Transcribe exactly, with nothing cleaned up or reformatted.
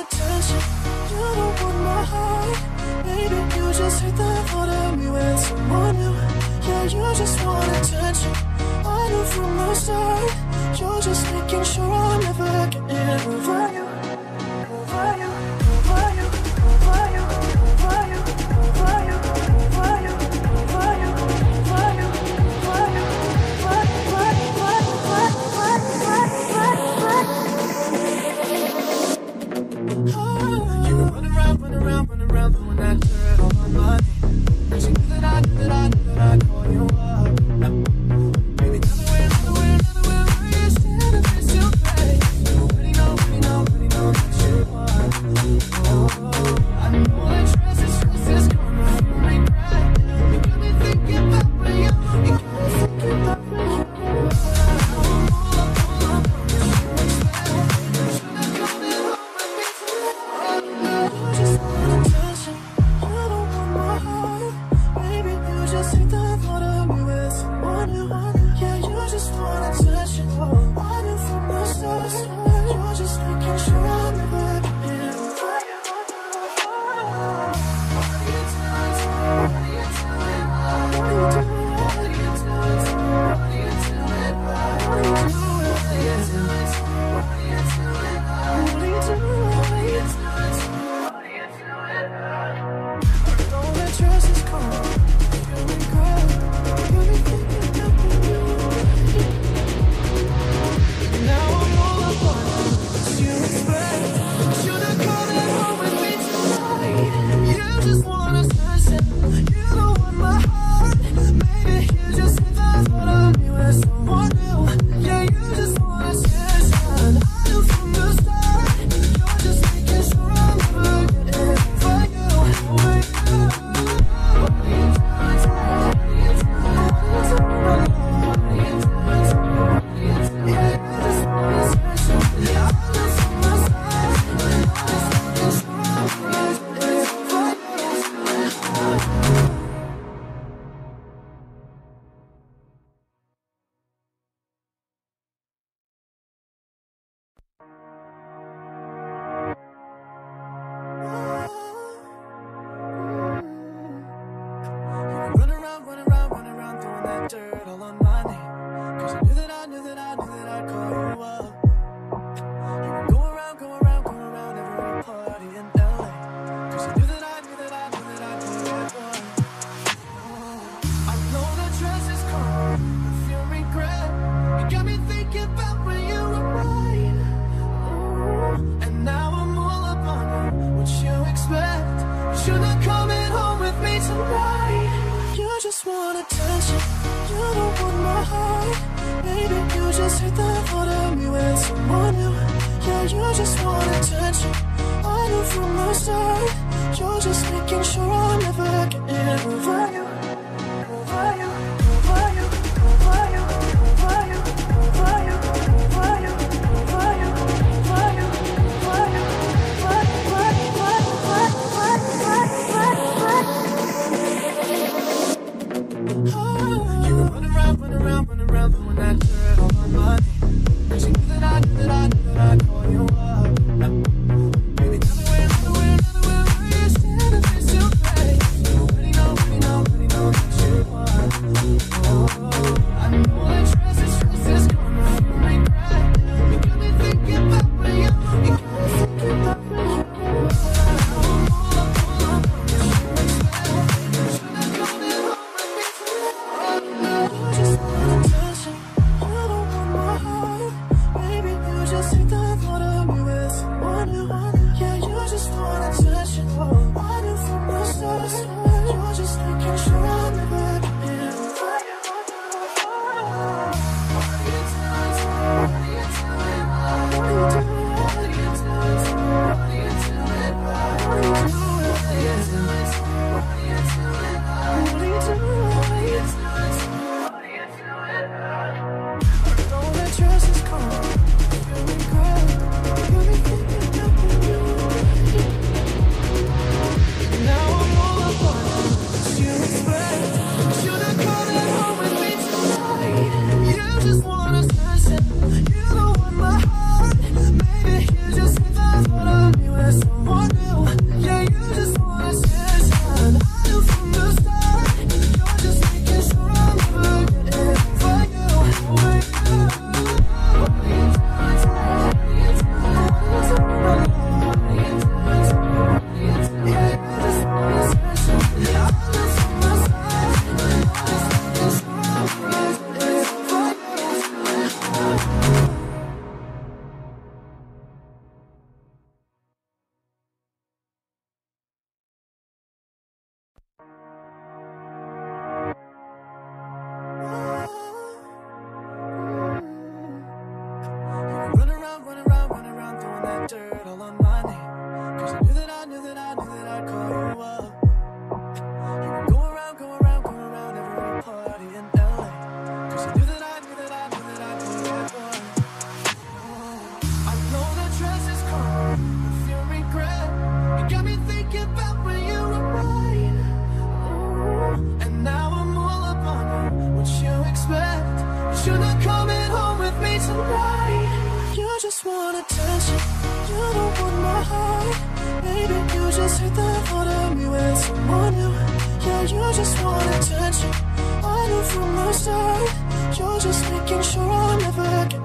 attention. You don't want my heart. Maybe you just hate the thought of me with someone new. Yeah, you just want attention. I knew from the start. You're just making sure I'll never get over you. Over you, over you, over you, over you, over you, over you, over you, over you, over you, you were running around, running around, running around, throwing that dirt all on my name. 'Cause you knew that I knew that I knew that I'd call you up. Baby, another way, another way, another way, where you stand and face your face. You already know, already know, already know that you want. Oh, I know that stress is, stress is gonna feel regret. You got me thinking about where you, you got me thinking about where you. Baby, another way, another way, another way, where you stand and face your face. You already know, already know, want attention, you don't want my heart. Maybe you just hate the thought of me with someone new. Yeah, you just want attention, I knew from the start. You're just making sure I'll never get